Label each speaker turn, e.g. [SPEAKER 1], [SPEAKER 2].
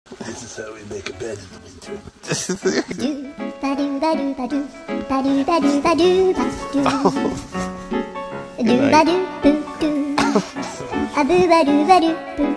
[SPEAKER 1] This is how we make a bed in the winter.
[SPEAKER 2] Good night.